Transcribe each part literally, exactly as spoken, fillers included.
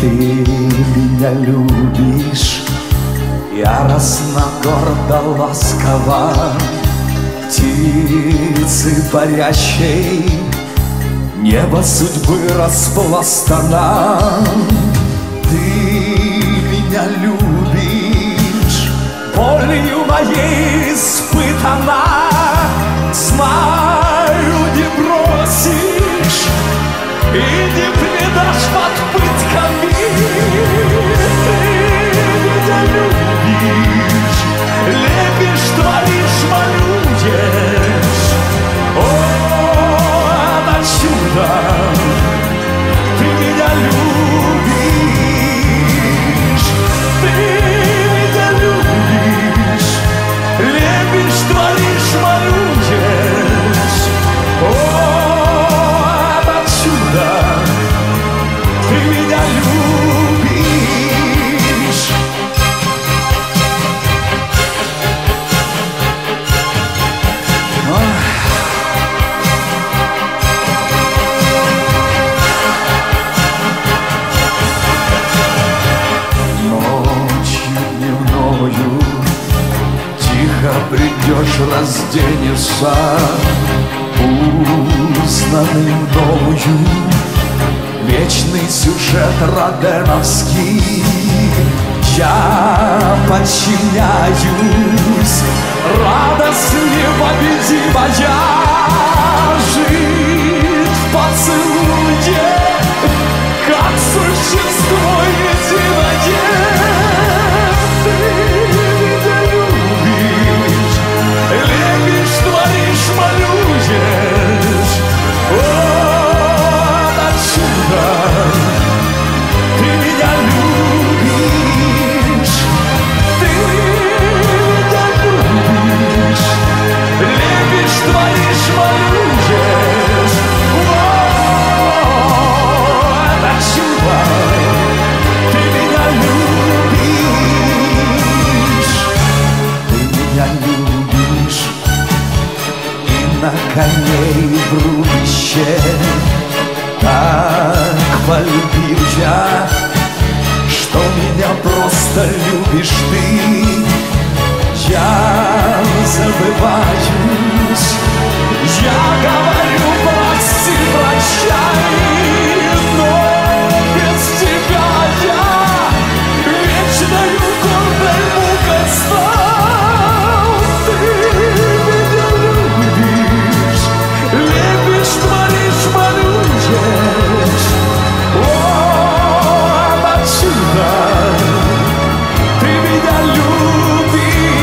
Ты меня любишь яростно, гордо, ласково, птицы парящей, небо судьбы распластано. Ты меня любишь, болью моей испытана. Знаю, не бросишь и не предашь под пытками. Ты меня любишь, лепишь, творишь, малюешь. О, это чудо! Ты меня любишь, ты меня любишь, лепишь, творишь, малюешь. О, это чудо! Ты меня любишь. Ночью дневною тихо придешь, разденешься, узнанный мною вечный сюжет роденовский. Я подчиняюсь, радость непобедимая, жить в поцелуе, как существо единое. Ты меня любишь, лепишь, творишь, малюешь. О, это чудо! Ты меня любишь, ты меня любишь, лепишь, творишь, малюешь. О, это чудо! Ты меня любишь, ты меня любишь, и на коней в рубище так полюбил я, что меня просто любишь ты. Я забываюсь, я говорю прости, прощай, но без тебя я вечною гордой мукой стал. Ты меня любишь, лепишь, творишь, малюешь. О, это чудо! Ты меня любишь,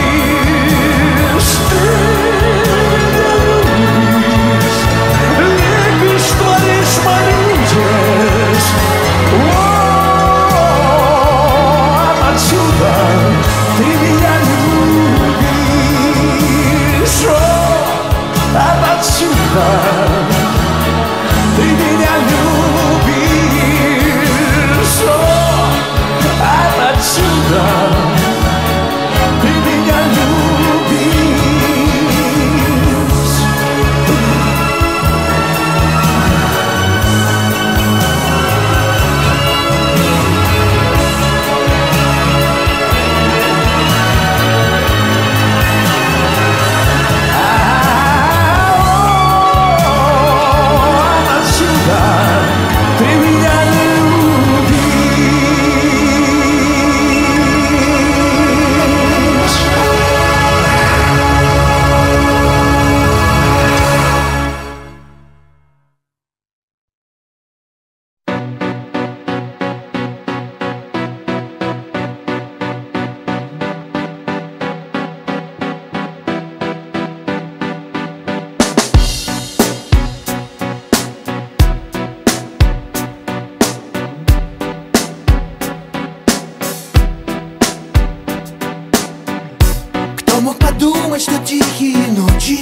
ты меня любишь, лепишь, творишь, малюешь. О, это чудо! Ты меня любишь, о, это чудо! Ты меня любишь, о, это чудо! Ты меня любишь. Ты меня любишь. Мог подумать, что тихие ночи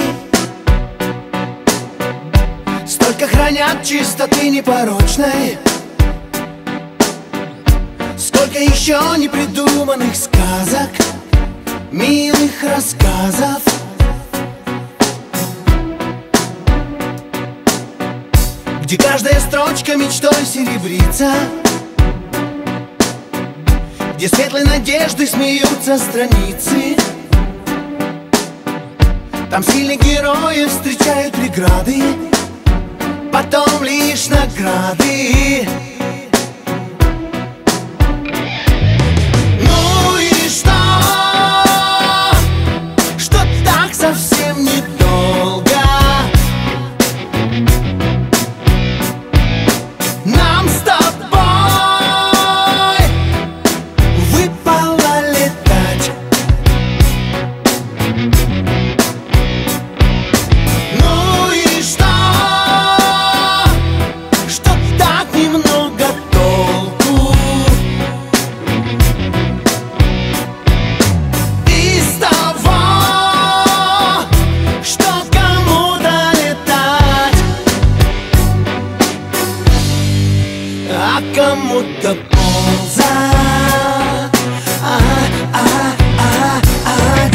столько хранят чистоты непорочной. Сколько еще непридуманных сказок, милых рассказов, где каждая строчка мечтой серебрится, где светлой надежды смеются страницы. Там сильных героев встречают преграды, потом лишь награды. Ну и что? Что так совсем недолго? Нам с тобой выпало летать. Ну и что? Что так немного толку из того, что кому-то летать, а кому-то ползать. А, а, а, а.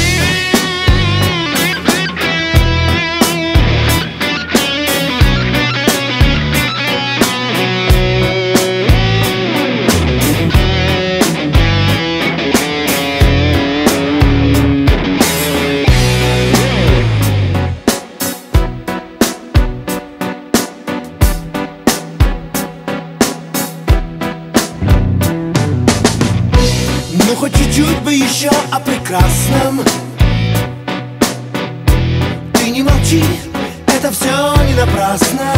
Ну хоть чуть-чуть бы еще о прекрасном. Ты не молчи, это все не напрасно.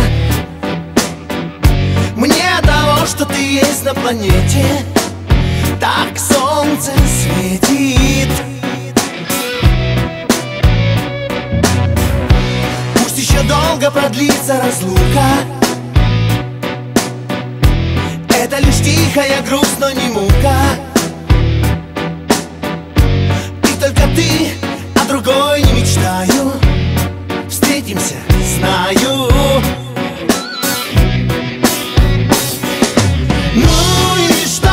Мне того, что ты есть на планете, так солнце светит. Пусть еще долго продлится разлука, это лишь тихая грусть, но не мука. Только ты, а другой не мечтаю. Встретимся, знаю. Ну и что?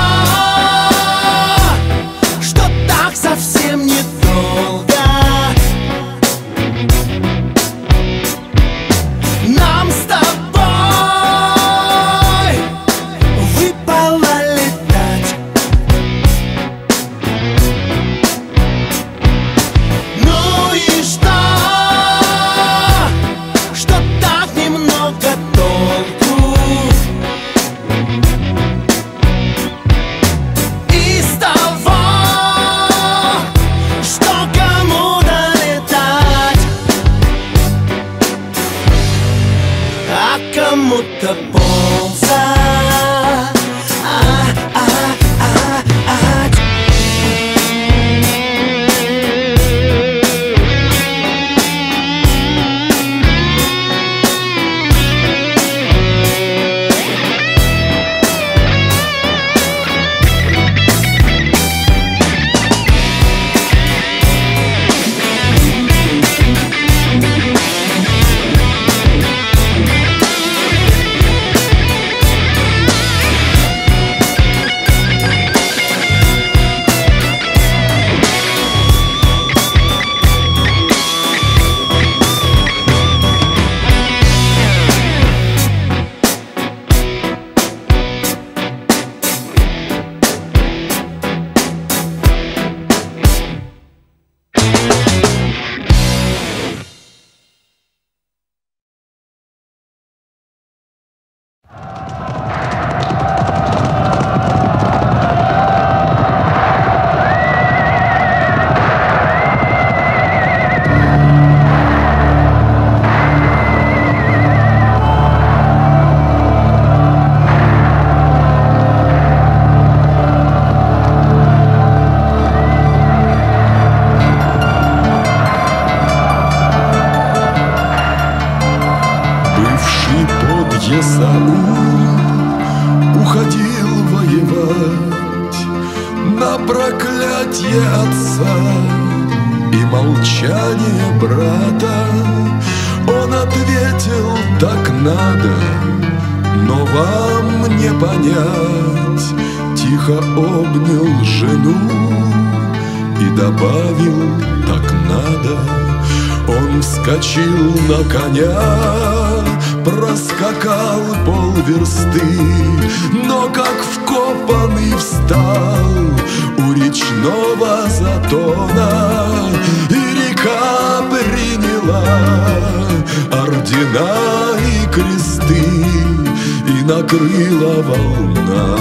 Что так совсем недолго? Нам с тобой выпало летать. Ну и что? Что так немного толку из того, что кому-то летать, а кому-то ползать. А, а, а, а. Есаул уходил воевать на проклятие отца и молчание брата. Он ответил: так надо, но вам не понять. Тихо обнял жену и добавил: так надо. Он вскочил на коня, проскакал полверсты, но как вкопанный встал у речного затона, и река приняла ордена и кресты, и накрыла волна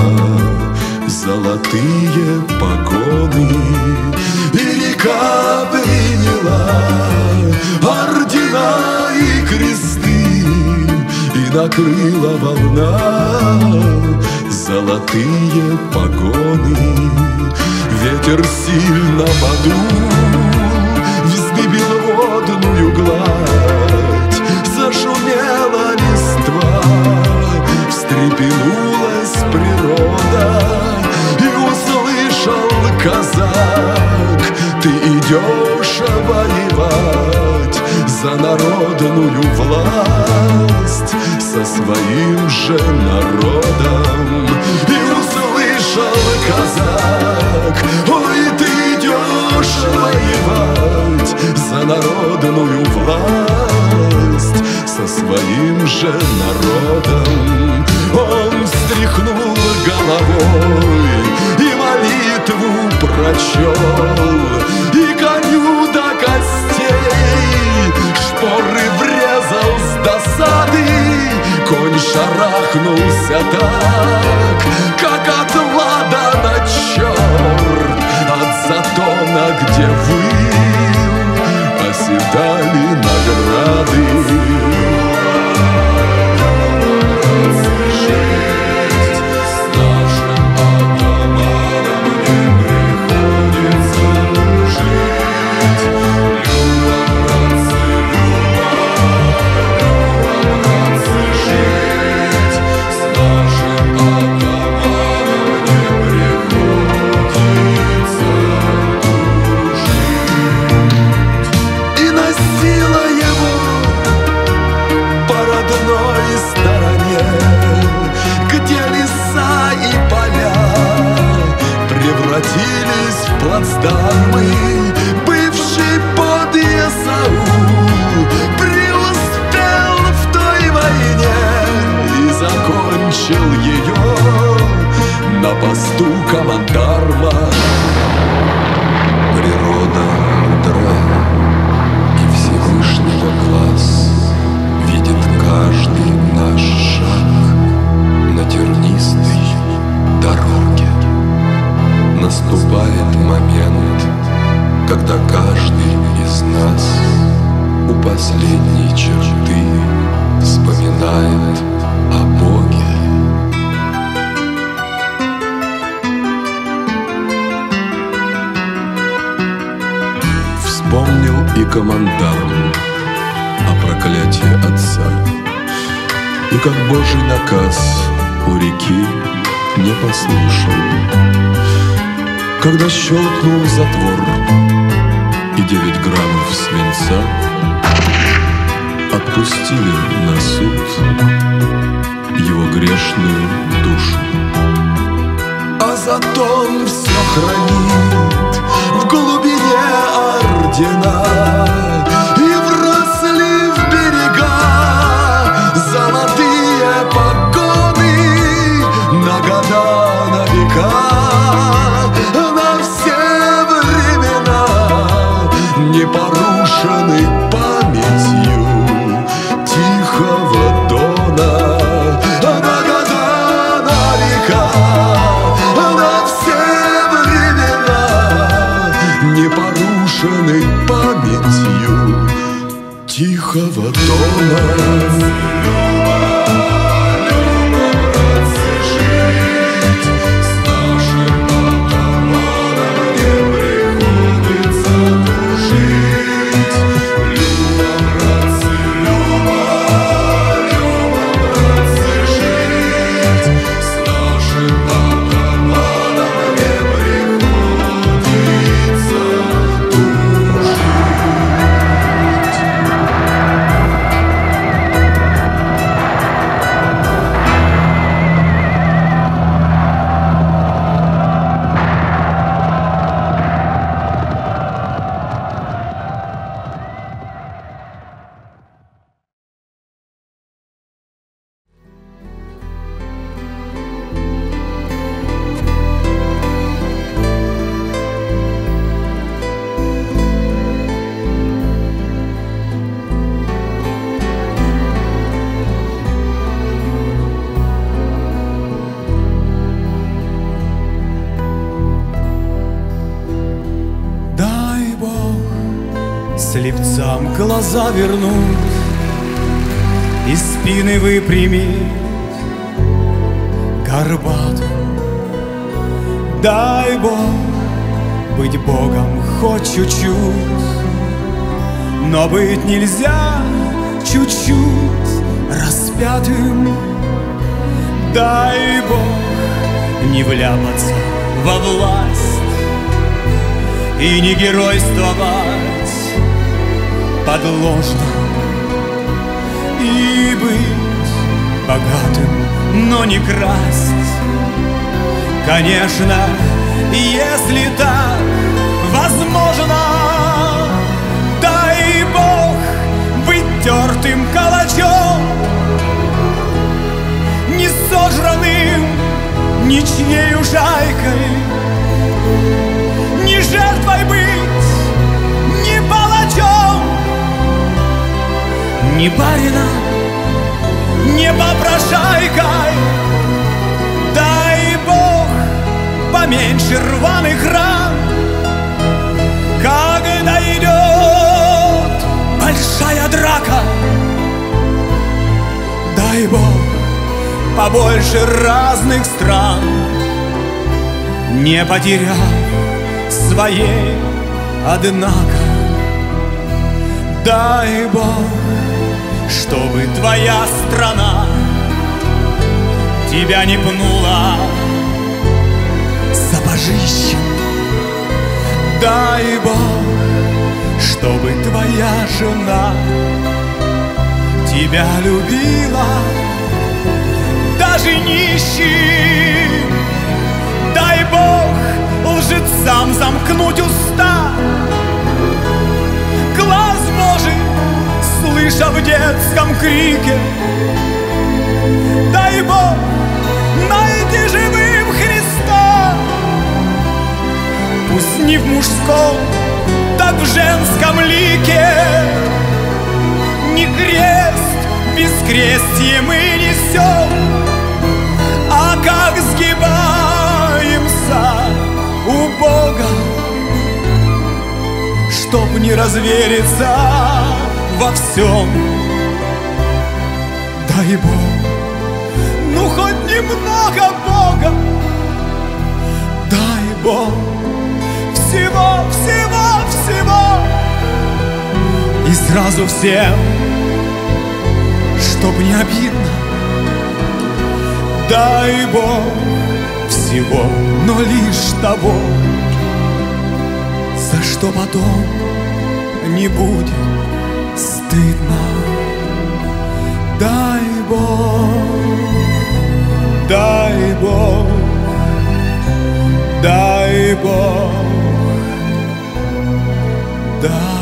золотые погоны. И река приняла ордена и кресты, и накрыла волна золотые погоны. Ветер сильно подул, вздыбил водную гладь, зашумела листва, встрепенулась природа, и услышал казак: ты идешь воевать за народную власть со своим же народом. И услышал казак: ой, ты идешь воевать за народную власть со своим же народом. Он встряхнул головой и молитву прочел, и коню до костей шпоры врезал с досады. Конь шарахнулся так, как от ладана черт, от затона, где выл, оседали награды. Превратились в плацдармы, бывший под Есаул преуспел в той войне и закончил ее на посту командарма. Природа мудра, и Всевышнего глаз видит каждый наш шаг на тернистой дороге. Наступает момент, когда каждый из нас у последней черты вспоминает о Боге. Вспомнил и командарм о проклятии отца, и как Божий наказ у реки не послушал, когда щелкнул затвор, и девять граммов свинца отпустили на суд его грешную душу. А затон все хранит в глубине ордена, и вросли в берега золотые погоны на года, на века. Непорушены памятью тихого дона, на года, на века, на все времена, непорушены памятью тихого дона. слепцам глаза вернуть и спины выпрямить горбатым. Дай Бог быть Богом хоть чуть-чуть, но быть нельзя чуть-чуть распятым. Дай Бог не вляпаться во власть и не геройствовать подложно, и быть богатым, но не красть. Конечно, если так возможно, дай Бог быть тертым калачом, не сожранным ничьей жайкой, не жертвой быть, не палачом, не барином, не попрошайкой. Дай Бог поменьше рваных ран, когда идет большая драка. Дай Бог побольше разных стран, не потеряв своей, однако. Дай Бог, чтобы твоя страна тебя не пнула сапожищем. Дай Бог, чтобы твоя жена тебя любила даже нищим. Дай Бог лжецам замкнуть уста, глаз может, слыша в детском крике. Дай Бог найти живым Христа, пусть не в мужском, так в женском лике. Не крест, бескрестие мы несем, а как сгибаемся у Бога, чтоб не развериться во всем. Дай Бог, ну хоть немного Бога. Дай Бог всего, всего, всего, и сразу всем, чтоб не обидно. Дай Бог всего, но лишь того, за что потом не будет стыдно. Дай Бог, дай Бог, дай Бог, дай Бог.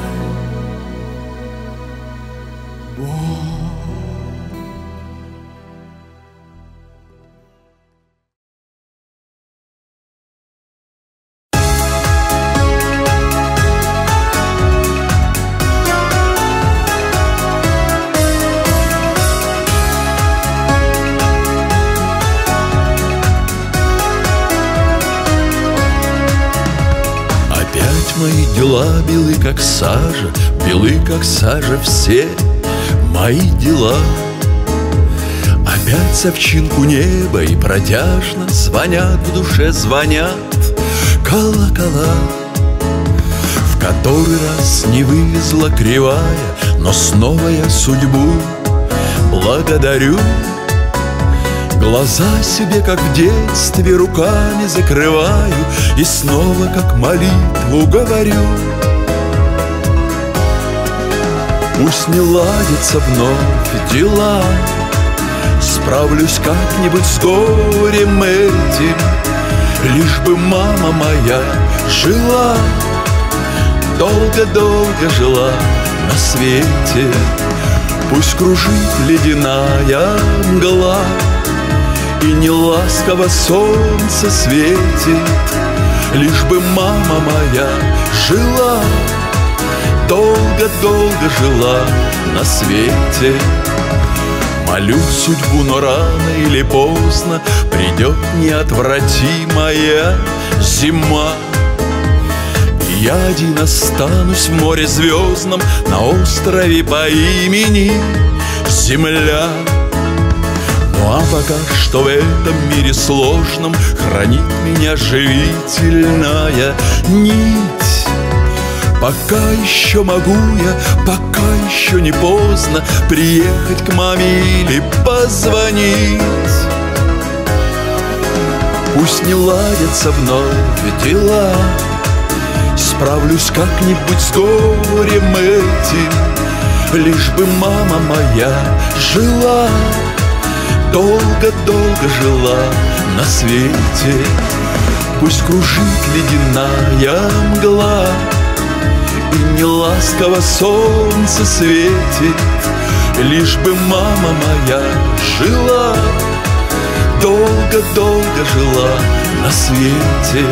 Мои дела белы, как сажа, белы, как сажа все мои дела. Опять с овчинку неба и протяжно звонят в душе, звонят колокола. В который раз не вывезла кривая, но снова я судьбу благодарю. Глаза себе, как в детстве, руками закрываю и снова, как молитву, говорю. Пусть не ладятся вновь дела, справлюсь как-нибудь с горем этим, лишь бы мама моя жила, долго-долго жила на свете. Пусть кружит ледяная мгла, и неласково солнце светит, лишь бы мама моя жила, долго-долго жила на свете. Молю судьбу, но рано или поздно придет неотвратимая зима, и Я один останусь в море звездном, на острове по имени Земля. Ну а пока что в этом мире сложном хранит меня живительная нить. Пока еще могу я, пока еще не поздно приехать к маме или позвонить. Пусть не ладятся вновь дела, справлюсь как-нибудь с горем этим, лишь бы мама моя жила, долго-долго жила на свете. Пусть кружит ледяная мгла и неласково солнце светит, лишь бы мама моя жила, долго-долго жила на свете.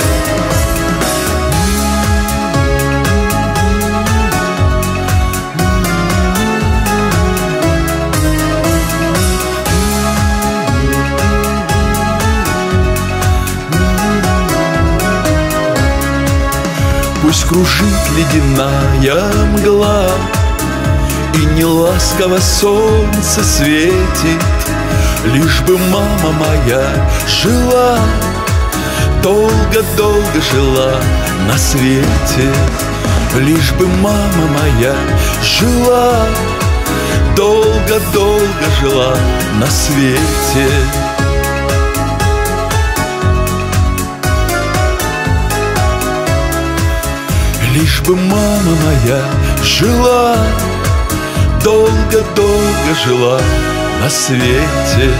Пусть кружит ледяная мгла и неласково солнце светит, лишь бы мама моя жила, долго-долго жила на свете. Лишь бы мама моя жила, долго-долго жила на свете. Лишь бы мама моя жила, долго-долго жила на свете.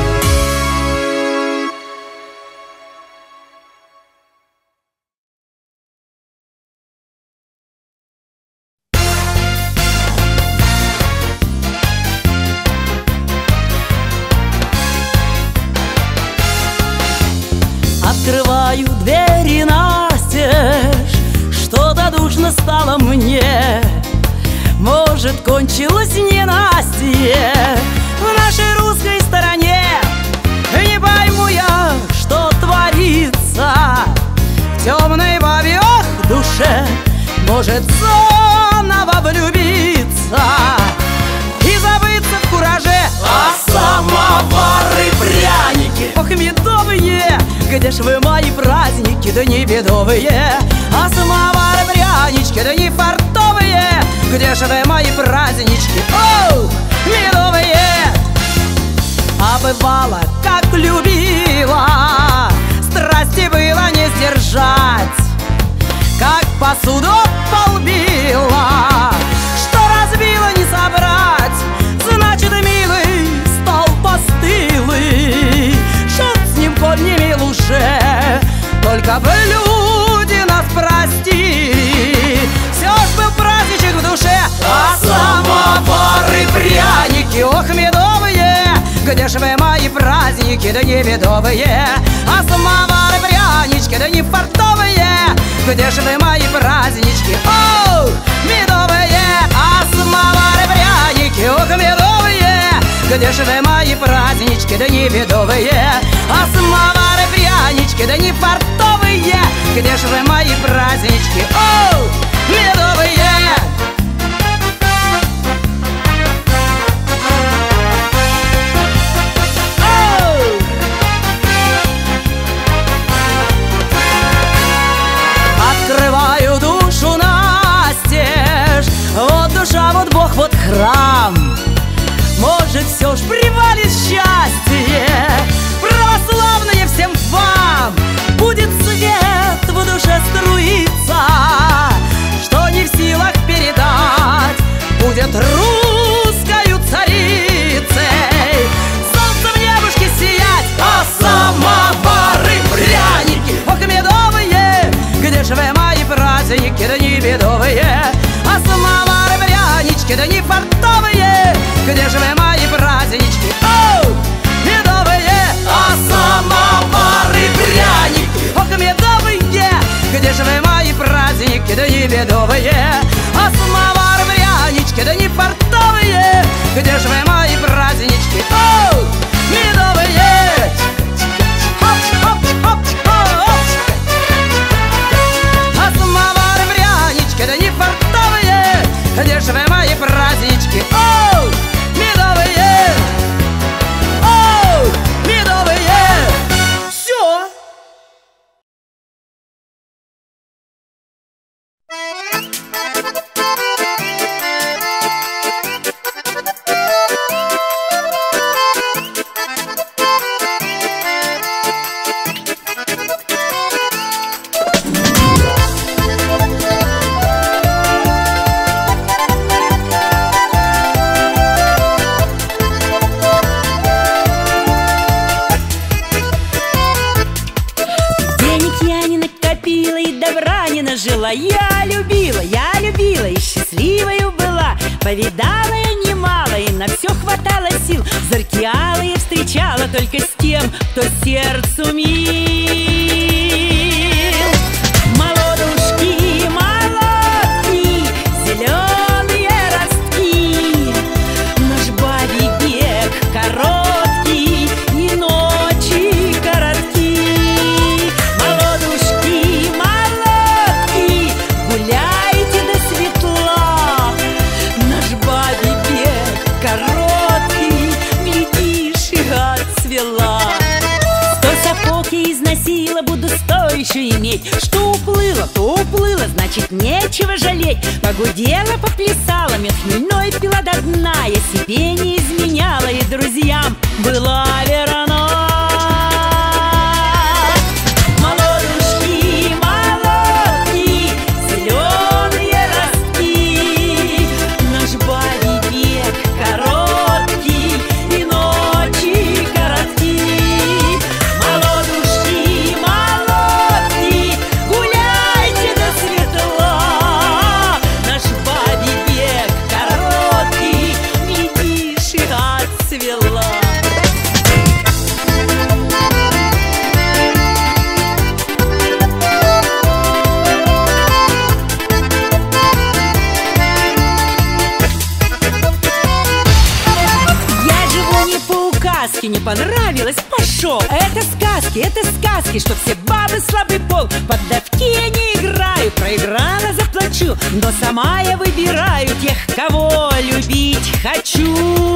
Открываю двери настежь, что-то душно стало мне. Может, кончилось ненастье в нашей русской стороне. Не пойму я, что творится в темной бабьей душе. Может, заново влюбиться и забыться в кураже. А самовары, пряники, ох, медовые, где ж вы мои праздники, да не бедовые. А самовары, прянички, да не фартовые, где же вы мои празднички, оу, медовые. А бывало, как любила, страсти было не сдержать, как посуду полбила, что разбила не собрать. Значит, милый стал постылый, шут с ним коль не мил уже, только бы люди нас простили. Все ж был праздничек в душе. а самовары, пряники, ох, медовые, где ж вы мои праздники, да не медовые. А самовары, прянички, да не фартовые, где ж вы мои празднички, оу, медовые. А самовары, пряники, ох, медовые, где ж вы мои празднички, да не медовые. А самовары, прянички, да не фартовые, где ж вы мои празднички, оу, медовые. Открываю душу настежь, вот душа, вот Бог, вот храм. Может, все ж привалит счастье православное всем вам. Будет свет в душе струиться, что не в силах передать. Будет русскою царицей солнце в небушке сиять. а самовары, пряники, ох, медовые, где же вы мои праздники, да не бедовые. А самовары, прянички, да не фартовые, где же вы мои празднички, оу, медовые. а самовары, пряники, ох, медовые, где же вы мои праздники, да не бедовые. А самовары, прянички, да не фартовые, где же вы мои празднички, оу, медовые. Хоп, хоп, хоп, хоп. А самовары, прянички, спокойно жила. Я любила, я любила и счастливою была. Повидала я немало, и на все хватало сил. Зоркие алые встречала только с тем, кто сердцу мил. Молодушки, молодки, зеленые ростки, наш бабий век короткий, и ночи коротки. Молодушки, молодки, гуляйте до светла, наш бабий век короткий, глядишь, и отцвела. Сто сапог я износила, буду сто еще иметь. Что уплыло, то уплыло, значит нечего жалеть. Погудела, поплясала, мед хмельной пила до дна. Я себе не изменяла и друзьям была верна. Молодушки, молодки, зеленые ростки, наш бабий век короткий, и ночи коротки. Молодушки, молодки, гуляйте до светла, наш бабий век короткий, глядишь, и отцвела. Я живу не по указке, не понравилось, пошел. Это сказки, это сказки, что все бабы слабый пол. Поддавки я не играю, проиграла, заплачу, но сама я выбираю тех, кого любить хочу.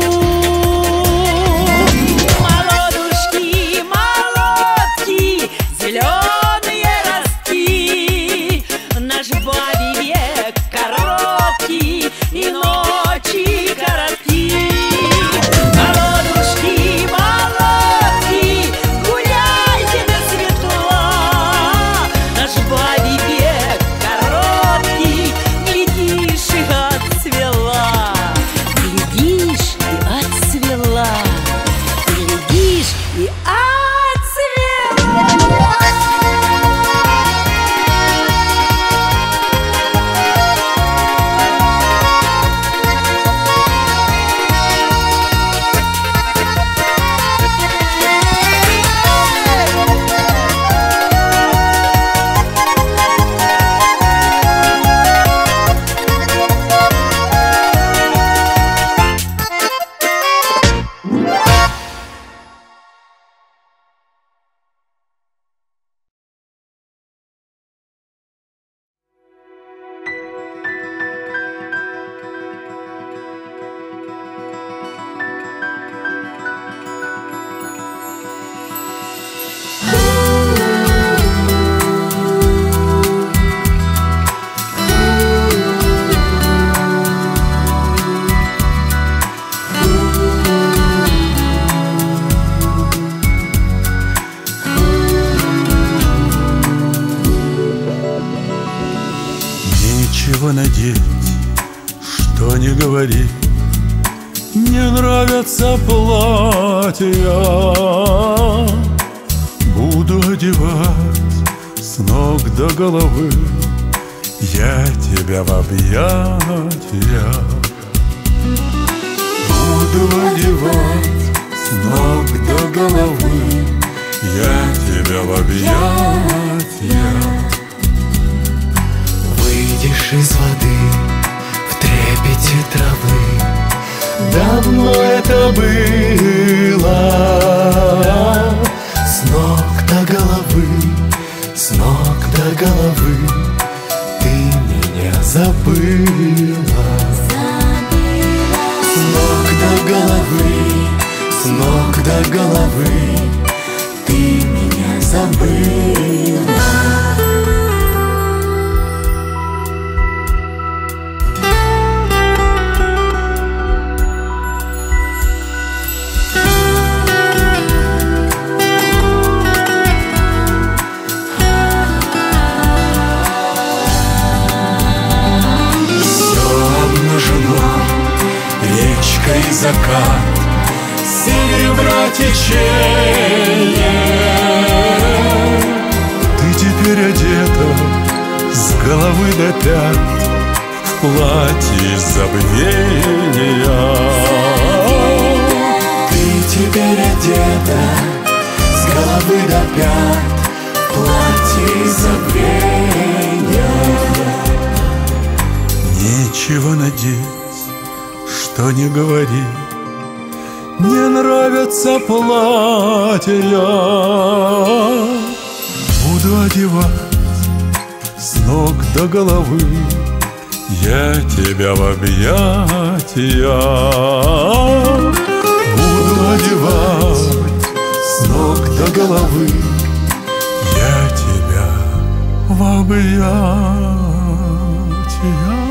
Молодушки, молодки, зеленые ростки, наш бабий век короткий, и ночи коротки. Молодушки, молодки, гуляйте до светла, наш бабий век короткий, глядишь, и отцвела. Глядишь, и отцвела. Глядишь, и надеть, что не говори, не нравятся платья. Буду одевать с ног до головы я тебя в объятия. Буду одевать с ног до головы я тебя в объятия. Выйдешь из воды в трепете травы, давно это было. С ног до головы, с ног до головы ты меня забыла. С ног до головы, с ног до головы ты меня забыла. И закат, серебра течение. Ты теперь одета с платье забвения. Ты теперь одета с головы до пят в платье забвения. Нечего надеть, что не говори, не нравятся платья. Буду одевать с ног до головы я тебя в объятия. Буду одевать с ног до головы я тебя в объятия.